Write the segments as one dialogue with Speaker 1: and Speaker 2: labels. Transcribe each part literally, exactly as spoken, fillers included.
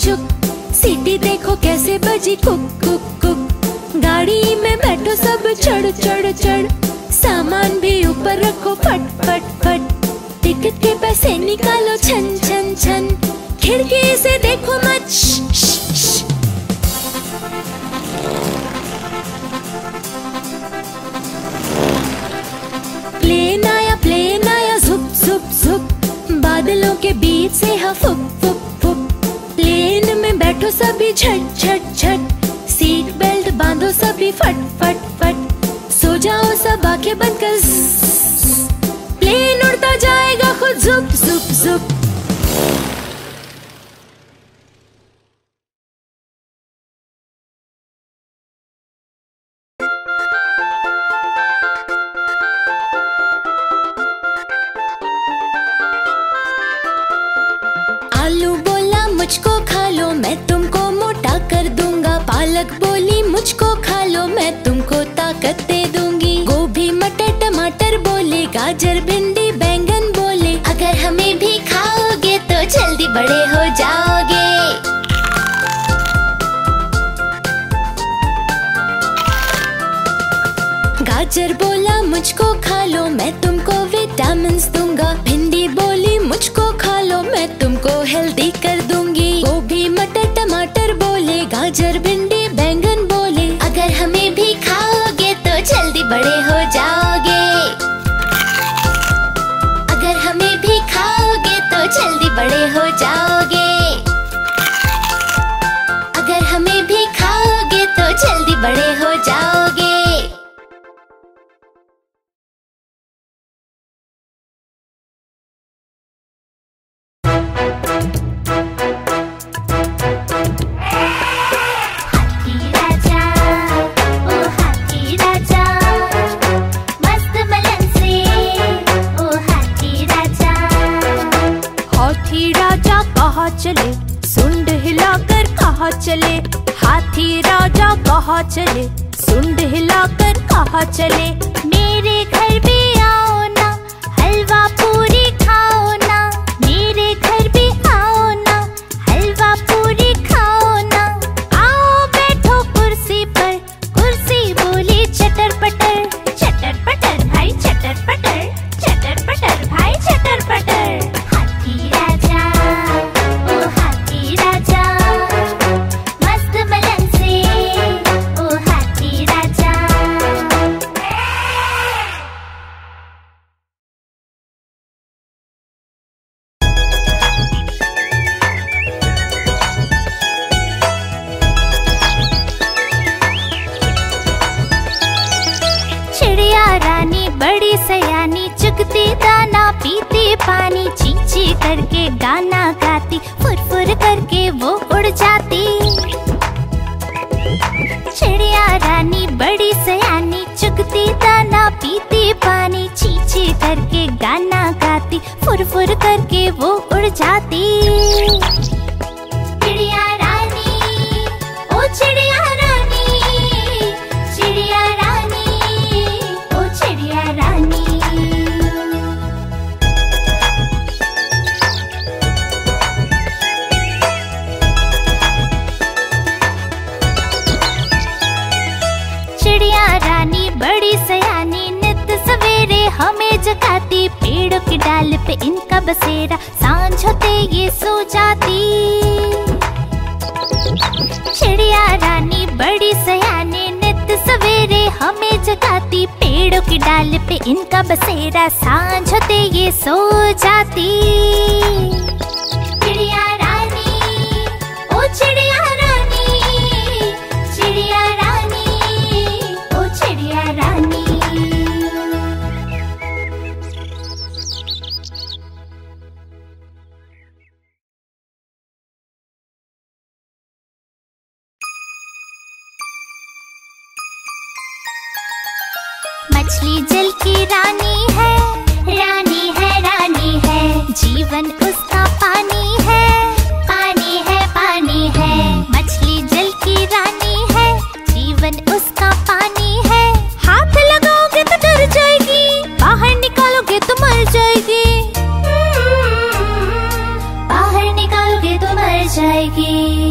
Speaker 1: चुप, सीटी देखो कैसे बजी कुक कुक कुक। गाड़ी में बैठो सब चढ़ चढ़ चढ़, सामान भी ऊपर रखो फट फट फट। टिकट के पैसे निकालो छन छन छन, खिड़की से देखो मत श, श, श। प्लेन आया प्लेन आया जुप जुप जुप, बादलों के बीच से हा फुक फुक फुक। प्लेन में बैठो सभी झट झट झट, सीट बेल्ट बांधो सभी फट फट फट। सो जाओ सब आंखें बंद कर, प्लेन उड़ता जाएगा खुद जुप जुप जुप। आलू बोला मुझको खा लो, मैं तुमको मोटा कर दूंगा। पालक बोली मुझको खा लो, मैं तुमको ताकत दे दूंगी। गोभी मटर टमाटर बोले, गाजर भिंडी बैंगन बोले, अगर हमें भी खाओगे तो जल्दी बड़े हो जाओगे। गाजर बोला मुझको खा लो, मैं तुमको विटामिन्स दूंगा। भिंडी बोली मुझको खा लो, मैं तुमको हेल्दी कर दूंगी। गोभी मटर टमाटर बोले, गाजर भिंडी बैंगन बोले, अगर हमें भी खाओगे तो जल्दी बड़े हो जाओगे। अगर हमें भी खाओगे तो जल्दी बड़े हो जाओगे। अगर हमें भी खाओगे तो जल्दी बड़े हो जाओगे।
Speaker 2: चले सुंड हिलाकर कहाँ चले, हाथी राजा कहाँ चले सुंड हिलाकर कहाँ चले। मेरे घर भी आओ ना, हलवा पूरी खाओ ना। मेरे घर भी आओ ना, हलवा पूरी खाओ ना। आओ बैठो कुर्सी पर, कुर्सी बोली चटर पटर। चटर पटर भाई चटर पटर, चटर पटर भाई चटर पटर। हाथी राजा बड़ी सयानी, चुगती दाना पीती पानी। ची ची करके गाना गाती, फुर फुर करके वो उड़ जाती। चिड़िया रानी बड़ी सयानी, चुगती दाना पीती पानी। ची ची करके गाना गाती, फुर फुर करके वो उड़ जाती। चिड़िया रानी ओ चिड़िया रानी, चिड़िया रानी ओ चिड़िया रानी। चिड़िया रानी बड़ी सयानी, नित सवेरे हमें जगाती। पेड़ों की डाल पे इनका बसेरा, सांझ होते ये सो जाती। चिड़िया रानी बड़ी सयानी, नित सवेरे हमें जगाती। पेड़ों की डाल पे इनका बसेरा, सांझ होते ये सो जाती। चिड़िया रानी ओ चिड़िया रानी, चिड़िया रानी ओ चिड़िया रानी। मछली जल की रानी है, रानी है रानी है। जीवन उसका पानी है, पानी है पानी है। मछली जल की रानी है, जीवन उसका पानी है। हाथ लगाओगे तो डर जाएगी, बाहर निकालोगे तो मर जाएगी। बाहर निकालोगे तो मर जाएगी।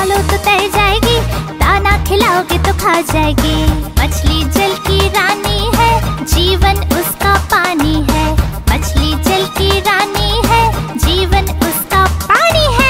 Speaker 2: डालो तो तैर जाएगी, दाना खिलाओगे तो खा जाएगी। मछली जल की रानी है, जीवन उसका पानी है। मछली जल की रानी है, जीवन उसका पानी है।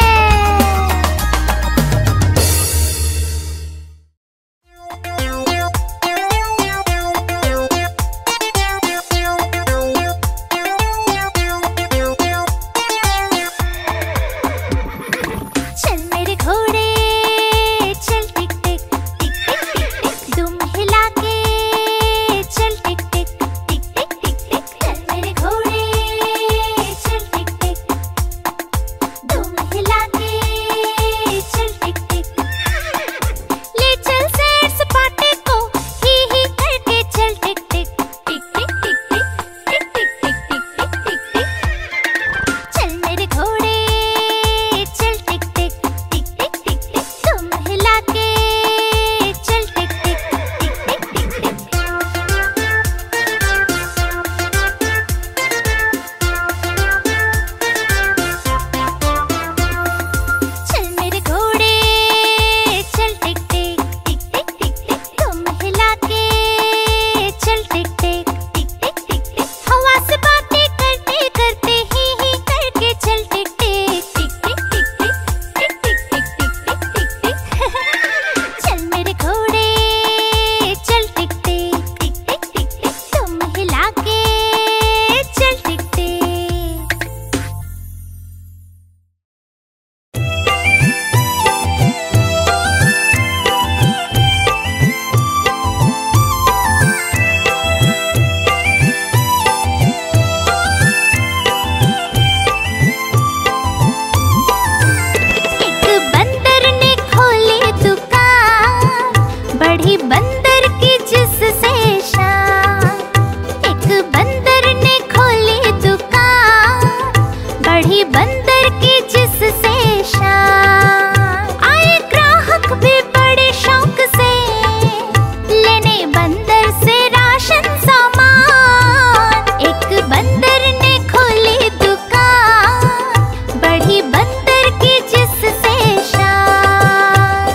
Speaker 2: चल मेरे घोड़े चल टिक टिक टिक टिक टिक टिक, दुम हिला के चल टिक टिक टिक टिक टिक टिक। चल मेरे घोड़े चल टिक टिक, दुम हिला के चल टिक टिक। ले चल सैर सपाटे को ही ही करके चल टिक टिक टिक टिक टिक टिक टिक टिक टिक टिक टिक टिक। चल मेरे घोड़े चल टिक टिक टिक टिक टिक टिक, तुम हिला के चल टिक टिक टिक टिक टिक टिक। चल मेरे घोड़े चल टिक टिक टिक टिक टिक टिक, तुम हिला के चल टिक टिक टिक टिक टिक टिक। हवा से बातें करते करते ही ही करके चल टिक टिक टिक टिक टिक टिक टिक टिक टिक टिक टिक टिक टिक। चल मेरे घोड़े चल टिक टिक टिक टिक टिक टिक, तुम हिला के चल टिक टिक। एक बंदर ने खोली दुकान, बढ़ी बंदर की जिससे शान। एक बंदर ने खोली दुकान, बढ़ी बंदर की जिससे शान। आए ग्राहक भी बड़े शौक से, लेने बंदर से राशन सामान। एक बंदर ने खोली दुकान, बढ़ी बंदर की जिससे शान।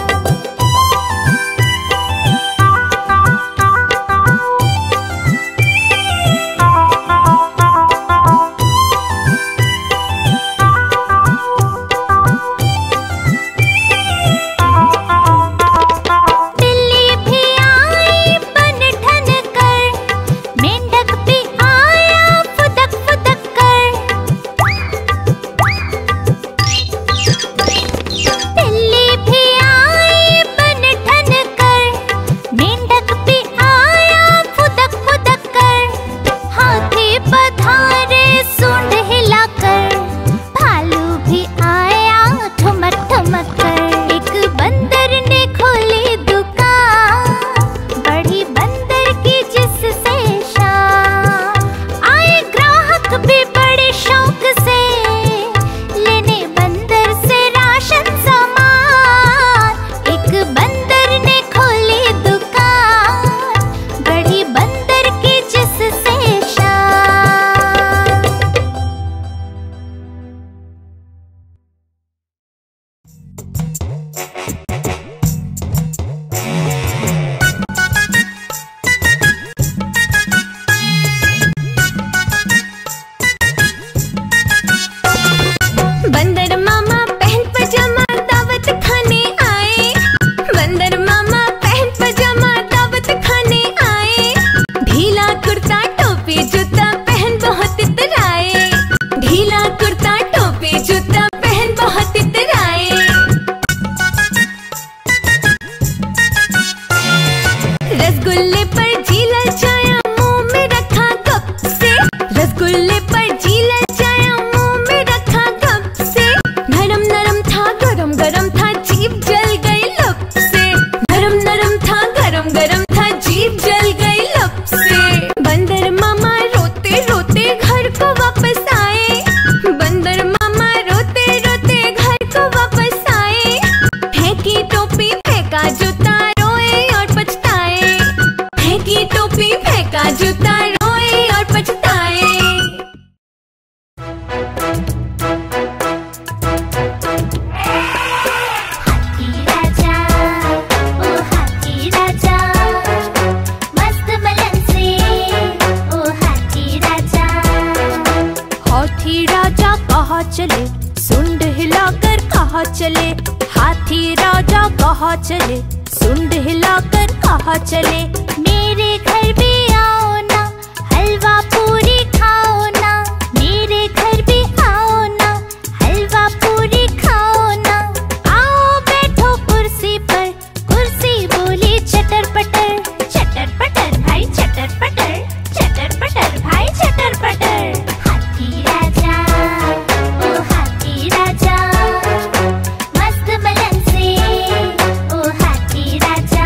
Speaker 2: सुंड हिलाकर कहाँ चले, हाथी राजा कहाँ चले, सुंड हिलाकर कहाँ चले। मेरे घर भी आओ ना, हलवा पूरी खाओ ना, मेरे घर भी आओ ना, हलवा पूरी खाओ ना। आओ बैठो कुर्सी पर, कुर्सी बोली चटर पटर, चटर पटर भाई चटर पटर, चटर पटर भाई चटर पटर। हाथी राजा ओ हाथी राजा, मस्त बलन से ओ हाथी राजा।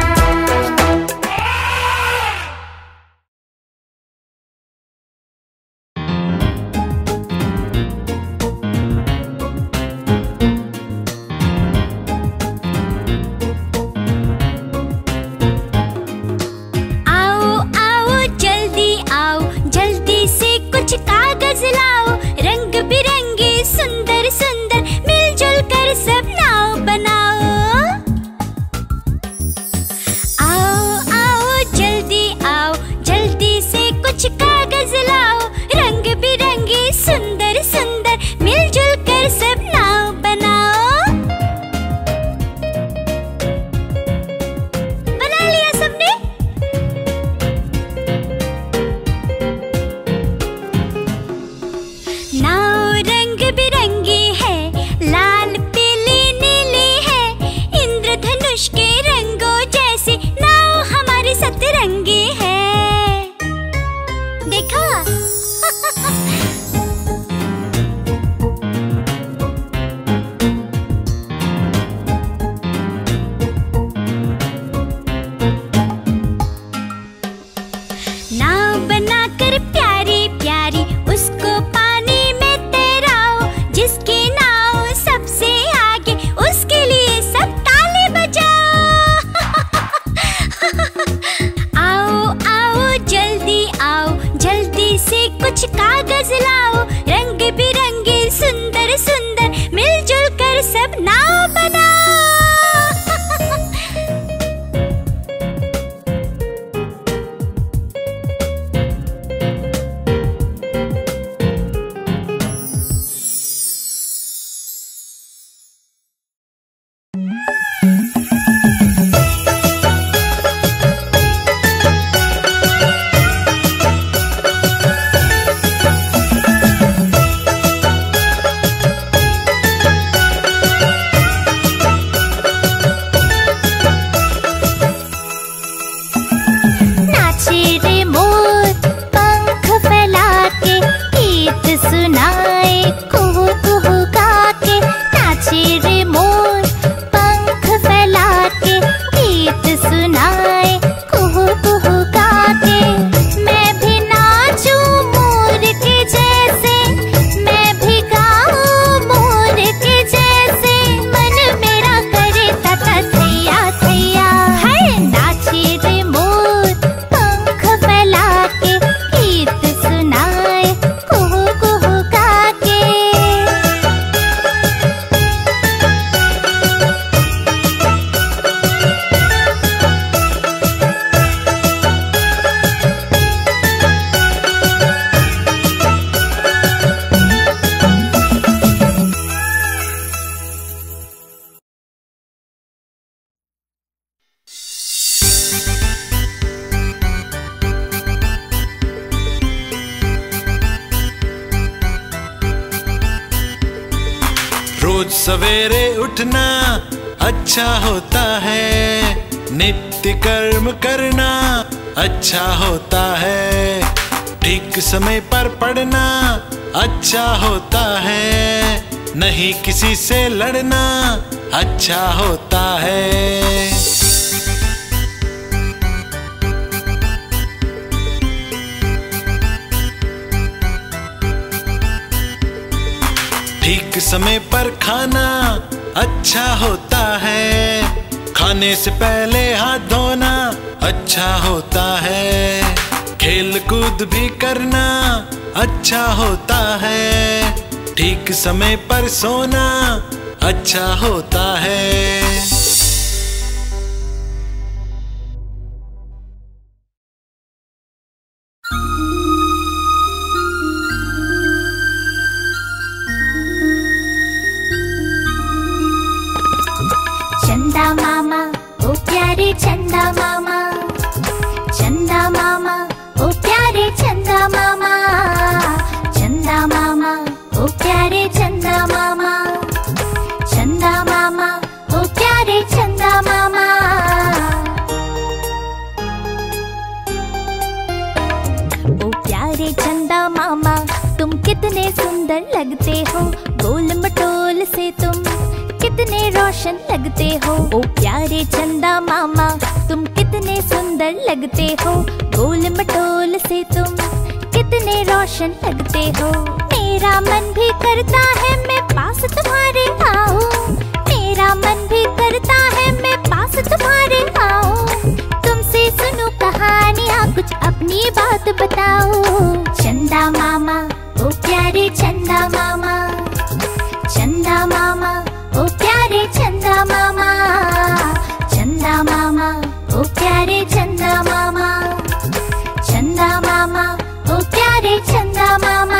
Speaker 1: आओ आओ जल्दी आओ, जल्दी से कुछ कागज लाओ, रंग बिरंगे सुंदर सुंदर मिलजुल कर सब नाव बनाओ। आओ आओ जल्दी आओ, जल्दी से कुछ कागज लाओ, रंग बिरंगे सुंदर सुंदर मिलजुल कर सब नाव बनाओ। बना लिया सबने? नाव रंग बिरंगी है, लाल पीली नीली है, इंद्रधनुष के रंगों जैसी नाव हमारी सतरंगी है। देखा? नाव बनाकर प्यारी प्यारी उसको पानी में तैराओ, जिसकी नाव सबसे आगे उसके लिए सब ताली बजाओ। आओ आओ जल्दी आओ, जल्दी से कुछ कागज लाओ, रंग बिरंगे सुंदर सुंदर मिलजुल कर सब नाव बनाओ। नाचे रे मोर पंख फैला के, गीत सुनाए कुहू कुहू गा के। नाचे रे मोर पंख फैला के, गीत सुनाए कुहू कुहू गा के। मैं भी नाचूं मोर के जैसे, मैं भी गाऊं मोर के जैसे, मन मेरा करे तथा थैया थैया। है नाचे रे मोर पंख फैला के, गीत सुनाए कुहू कुहू गा के।
Speaker 3: रोज सवेरे उठना अच्छा होता है, नित्य कर्म करना अच्छा होता है, ठीक समय पर पढ़ना अच्छा होता है, नहीं किसी से लड़ना अच्छा होता है। ठीक समय पर खाना अच्छा होता है, खाने से पहले हाथ धोना अच्छा होता है, खेल कूद भी करना अच्छा होता है, ठीक समय पर सोना अच्छा होता है।
Speaker 2: कितने रोशन लगते हो। ओ प्यारे चंदा मामा तुम कितने सुंदर लगते हो। गोल मटोल से तुम कितने रोशन लगते हो। मेरा मन भी करता है मैं पास तुम्हारे आऊं। मेरा मन भी करता है मैं पास तुम्हारे आऊं। तुमसे सुनूं कहानियाँ कुछ अपनी बात बताओ। चंदा मामा ओ प्यारे चंदा मामा, चंदा मामा ओ प्यारे चंदा मामा, चंदा मामा ओ प्यारे चंदा मामा, चंदा मामा ओ प्यारे चंदा मामा।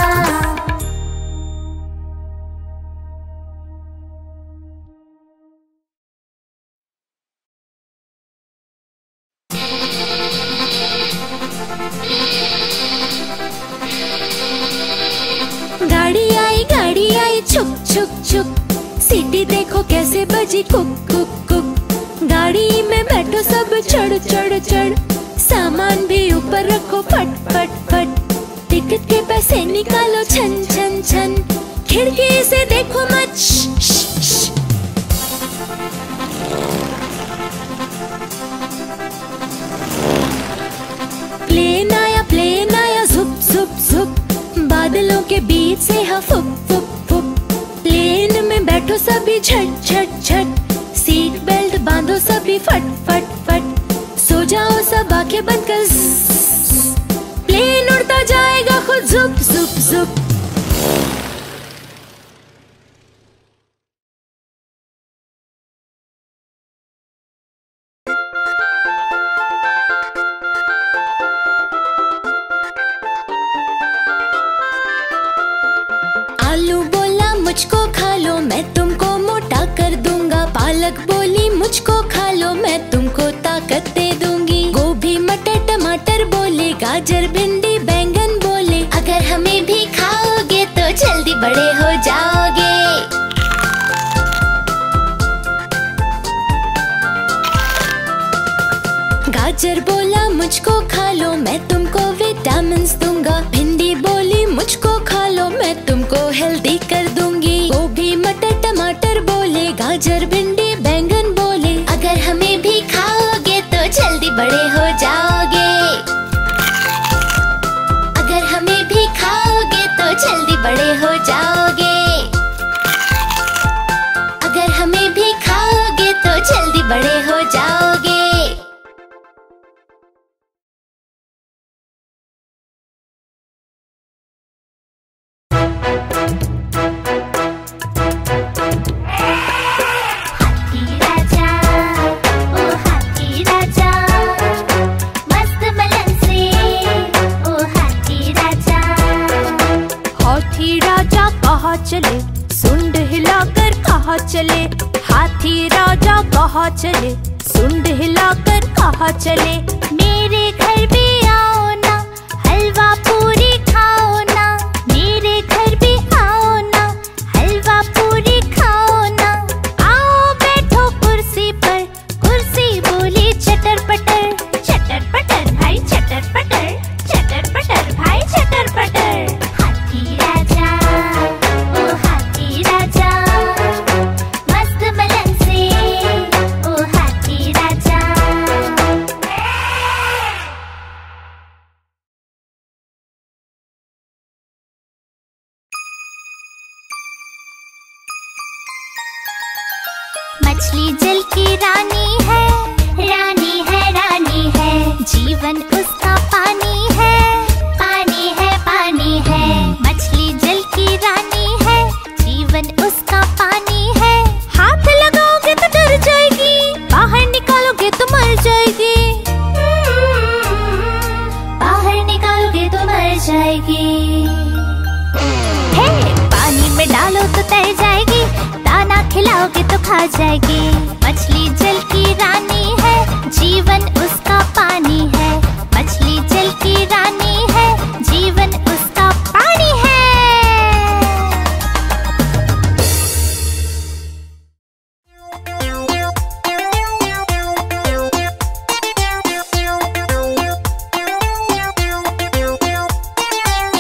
Speaker 1: गाड़ी आई गाड़ी आई छुक छुक छुक, सीटी देखो कैसे बजी कुक कुक कुक। गाड़ी में बैठो सब चढ़ चढ़ चढ़, सामान भी ऊपर रखो फट फट फट। टिकट के पैसे निकालो छन छन छन, खिड़की से देखो मत श, श, श। प्लेन आया प्लेन आया झुप झुप झुप, बादलों के बीच से हा फुक फुक फुक। प्लेन में बैठो सभी झट झट झट, सीट बेल्ट बांधो सभी फट फट फट। सो जाओ सब आंखें बंद कर, प्लेन उड़ता जाएगा खुद झुप झुप झुप। आलू बोला मुझको खा लो मैं तुमको मोटा कर दूंगा। पालक बोली मुझको खा लो मैं तुमको ताकत दे दूंगी। गोभी मटर टमाटर बोले, गाजर भिंडी बैंगन बोले, अगर हमें भी खाओगे तो जल्दी बड़े हो जाओगे। गाजर बोला मुझको खा लो मैं तुमको विटामिन्स दूंगा। भिंडी बोली मुझको खा लो मैं तुमको हेल्दी कर दूंगी। गोभी मटर टमाटर बोले, गाजर भिंडी बैंगन बोले, अगर हमें भी खाओगे तो जल्दी बड़े हो जाओगे। अगर हमें भी खाओगे तो जल्दी बड़े हो जाओगे। अगर हमें भी खाओगे तो जल्दी बड़े हो जाओगे।
Speaker 2: चले सुंड हिलाकर कहाँ चले। हाथी राजा कहाँ चले, सुंड हिलाकर कहाँ चले। मेरे घर भी आओ ना, हलवा पूरी खाओ ना। मेरे घर भी आओ ना, हलवा पूरी खाओ ना। आओ बैठो कुर्सी पर, कुर्सी बोली चटर पटर। चटर पटर भाई चटर पटर, चटर पटर भाई चटर पटर। हाथी राजा मछली जल की रानी है, रानी है रानी है। जीवन उसका पानी है, पानी है पानी है। मछली जल की रानी है, जीवन उसका पानी है। हाथ लगाओगे तो डर जाएगी, बाहर निकालोगे तो मर जाएगी। बाहर निकालोगे तो मर जाएगी। हे पानी में डालो तो तर जाएगी, दाना खिलाओगे तो खा जाएगी। मछली जल की रानी है, जीवन उसका पानी है। मछली जल की रानी है, जीवन उसका पानी है।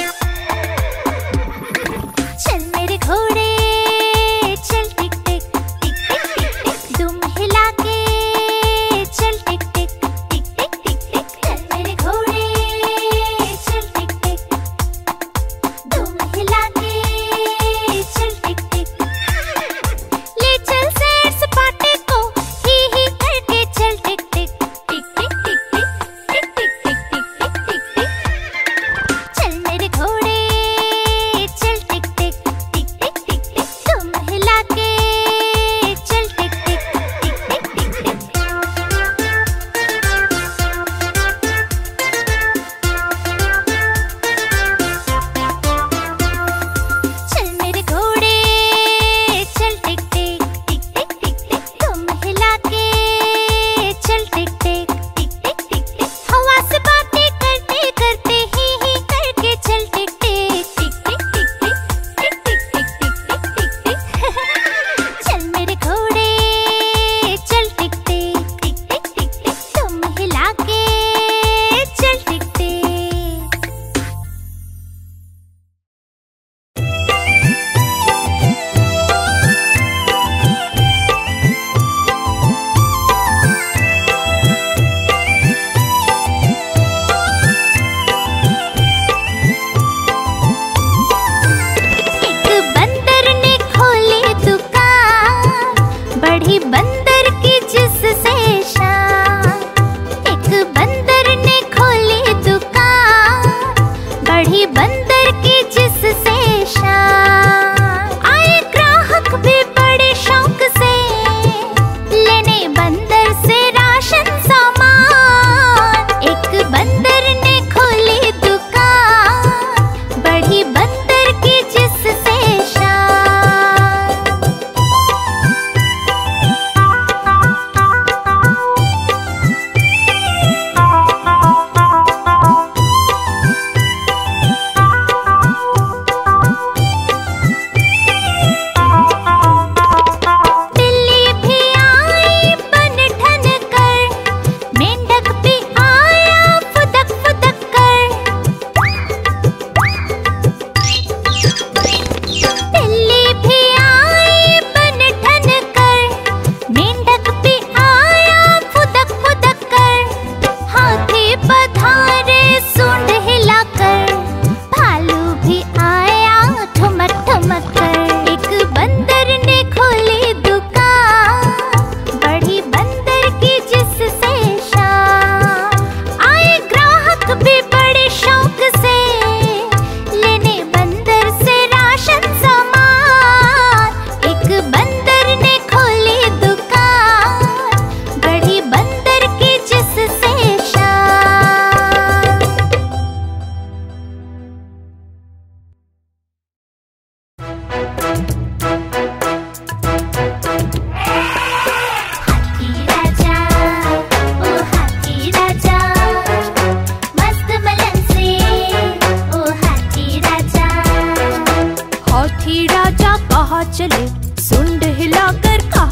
Speaker 2: चल मेरे घोड़े चल टिक टिक,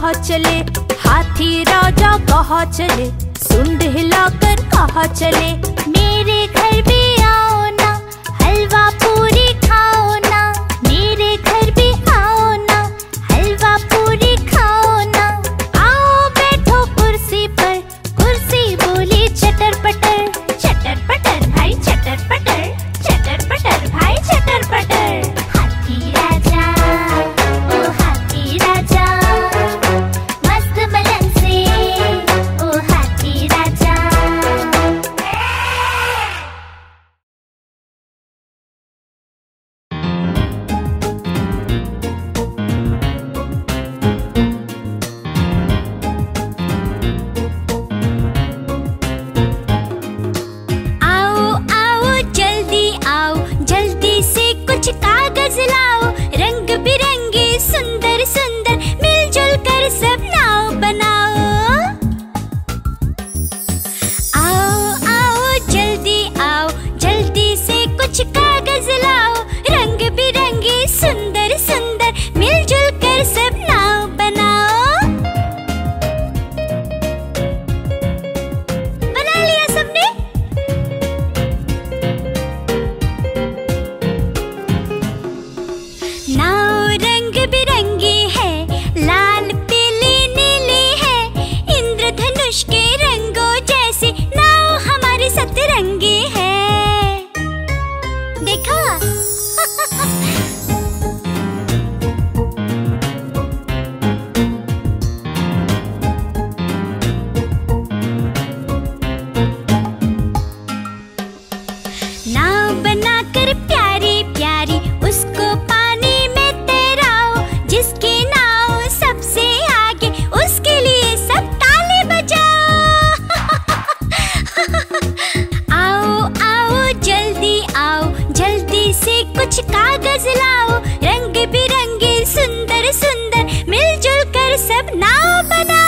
Speaker 2: कहाँ चले, हाथी राजा कहाँ चले, सुंड हिलाकर कहाँ चले। मेरे घर भी आओ ना, हलवा पूरी खाओ ना, मेरे घर भी आओ ना, हलवा पूरी खाओ ना। आओ बैठो कुर्सी पर, कुर्सी बोली चटर पटर, चटर पटर भाई चटर पटर, चटर पटर भाई चटर पटर। हाथी राजा ओ हाथी राजा, मस्त बलन से ओ हाथी राजा। आओ आओ जल्दी आओ, जल्दी से कुछ कागज लाओ, रंग बिरंगे सुंदर सुंदर मिलजुल कर सब नाव बनाओ। आओ आओ जल्दी आओ, जल्दी से कुछ कागज लाओ, रंग बिरंगे सुंदर सुंदर मिलजुल कर सब नाव बनाओ। बना लिया सबने? नाव रंग बिरंगी है, लाल पीली नीली है, इंद्रधनुष के रंगों जैसी नाव हमारी सतरंगी है। देखा? नाव बनाकर प्यारी प्यारी उसको पानी में तैराओ, जिसकी नाव सबसे आगे उसके लिए सब ताली बजाओ। आओ आओ जल्दी आओ, जल्दी से कुछ कागज लाओ, रंग बिरंगे सुंदर सुंदर मिलजुल कर सब नाव बनाओ।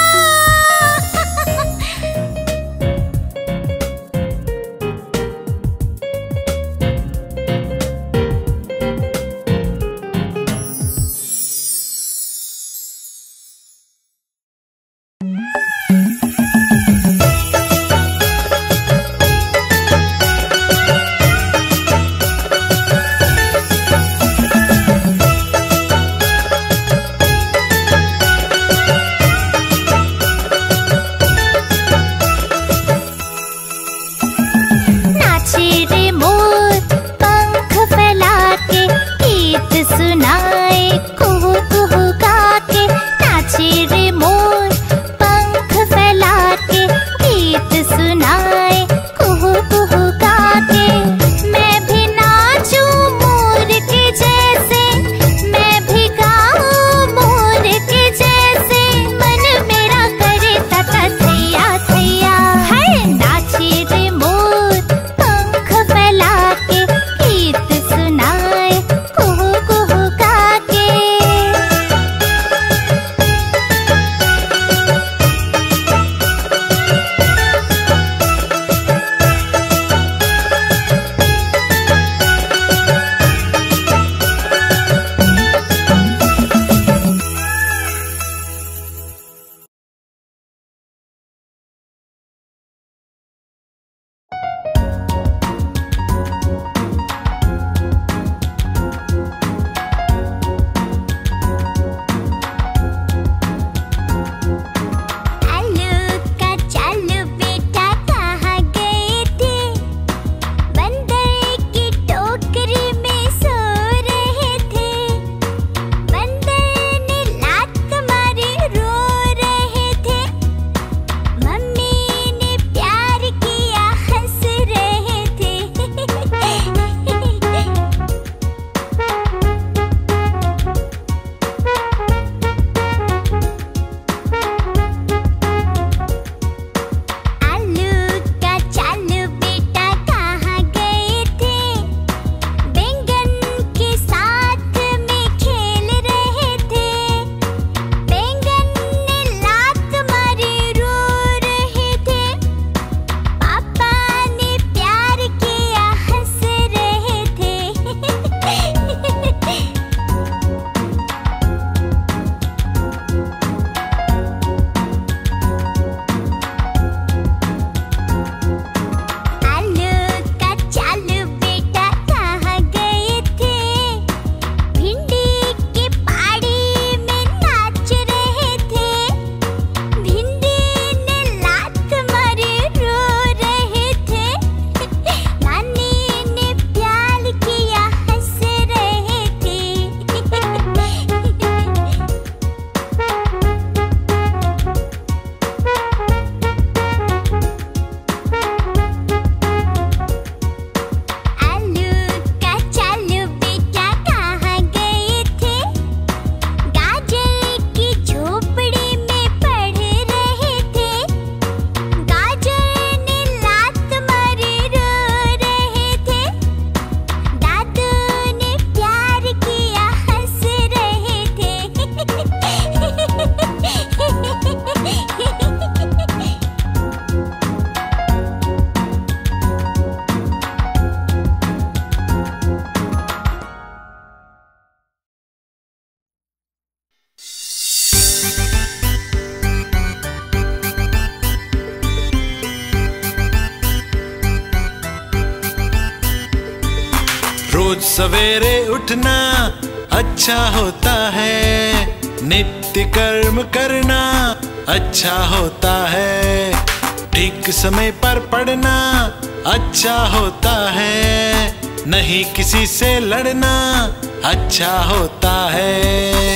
Speaker 3: रोज सवेरे उठना अच्छा होता है, नित्य कर्म करना अच्छा होता है, ठीक समय पर पढ़ना अच्छा होता है, नहीं किसी से लड़ना अच्छा होता है।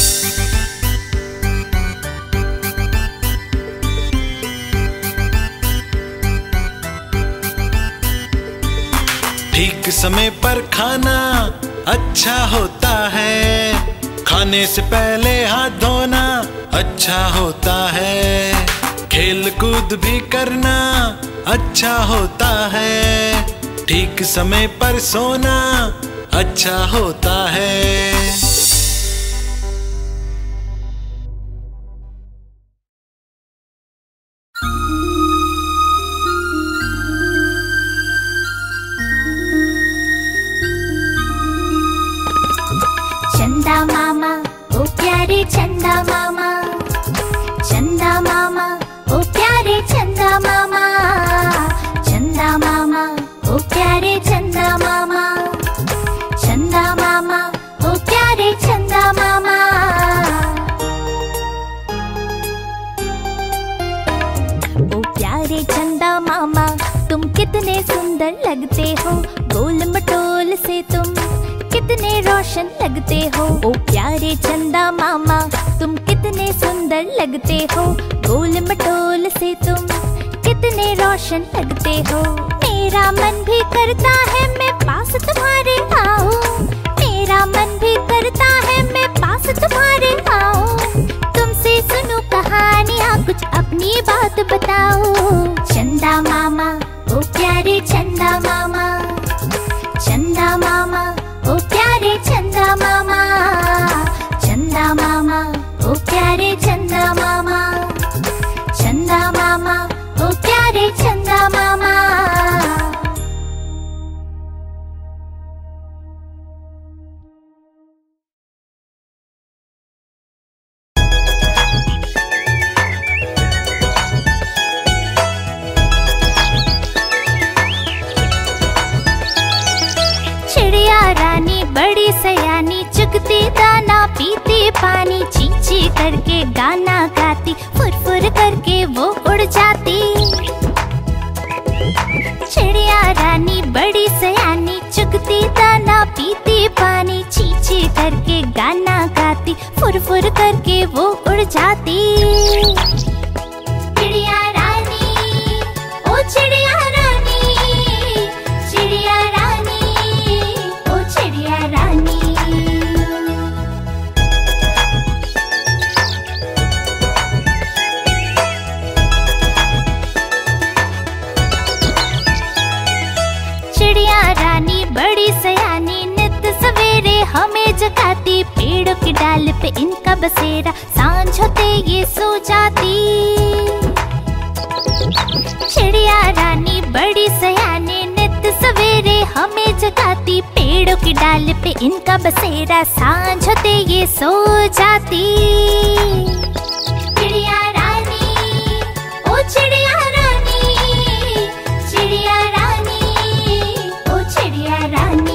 Speaker 3: ठीक समय पर खाना अच्छा होता है, खाने से पहले हाथ धोना अच्छा होता है, खेल कूद भी करना अच्छा होता है, ठीक समय पर सोना अच्छा होता है।
Speaker 2: चंदा मामा ओ प्यारे चंदा मामा, चंदा मामा ओ प्यारे चंदा मामा, चंदा मामा ओ प्यारे चंदा मामा, चंदा मामा ओ प्यारे चंदा मामा। ओ प्यारे चंदा मामा तुम कितने सुंदर लगते हो, गोल मटोल से तुम कितने रोशन लगते हो। ओ प्यारे चंदा मामा तुम कितने सुंदर लगते हो, गोल मटोल से तुम कितने रोशन लगते हो। मेरा मन भी करता है मैं पास तुम्हारे आऊं, मेरा मन भी करता है मैं पास तुम्हारे आऊं, तुमसे सुनूं कहानियाँ कुछ अपनी बात बताओ। चंदा मामा ओ प्यारे चंदा मामा, चंदा मामा ओ प्यारे चंदा मामा, चंदा मामा ओ प्यारे चंदा मामा, चंदा मामा ओ प्यारे चंदा मामा। चिड़िया रानी बड़ी सयानी, चुगती दाना पीती पानी, ची ची करके गाना गाती, फुर फुर करके वो उड़ जाती। चिड़िया रानी बड़ी सयानी, चुगती दाना पीती पानी, ची ची करके गाना गाती, फुर फुर करके वो उड़ जाती। चिड़िया रानी ओ चिड़िया रानी, चिड़िया रानी ओ चिड़िया रानी। चिड़िया रानी बड़ी सयानी, नित सवेरे हमें जगाती, पेड़ों की डाल पे इनका बसेरा, सांझ होते ये सो जाती। चिड़िया रानी बड़ी सयानी, नित सवेरे हमें जगाती, पेड़ों की डाल पे इनका बसेरा, सांझ होते ये सो जाती। चिड़िया रानी ओ चिड़िया रानी, चिड़िया रानी ओ चिड़िया रानी।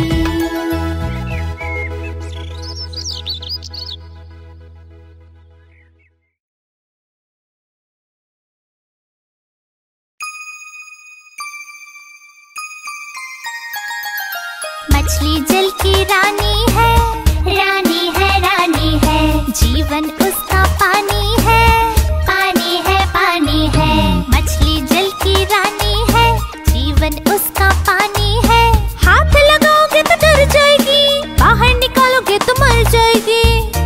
Speaker 2: मछली जल की रानी है, रानी है रानी है, जीवन उसका पानी है, पानी है पानी है। मछली जल की रानी है, जीवन उसका पानी है, हाथ लगाओगे तो डर जाएगी, बाहर निकालोगे तो मर जाएगी,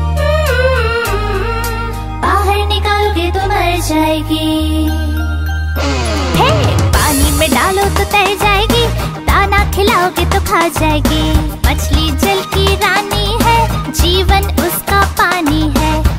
Speaker 2: बाहर निकालोगे तो मर जाएगी। हे पानी में डालो तो तैर जाएगी, दाना खिलाओगे तो खा जाएगी। मछली जल की रानी है, जीवन उसका पानी है,